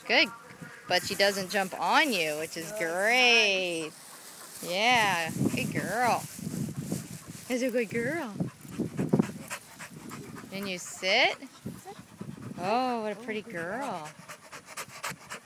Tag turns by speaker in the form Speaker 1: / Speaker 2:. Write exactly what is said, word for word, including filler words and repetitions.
Speaker 1: Good. But she doesn't jump on you, which is great. Yeah, good girl. That's a good girl. And you sit? Oh, what a pretty girl.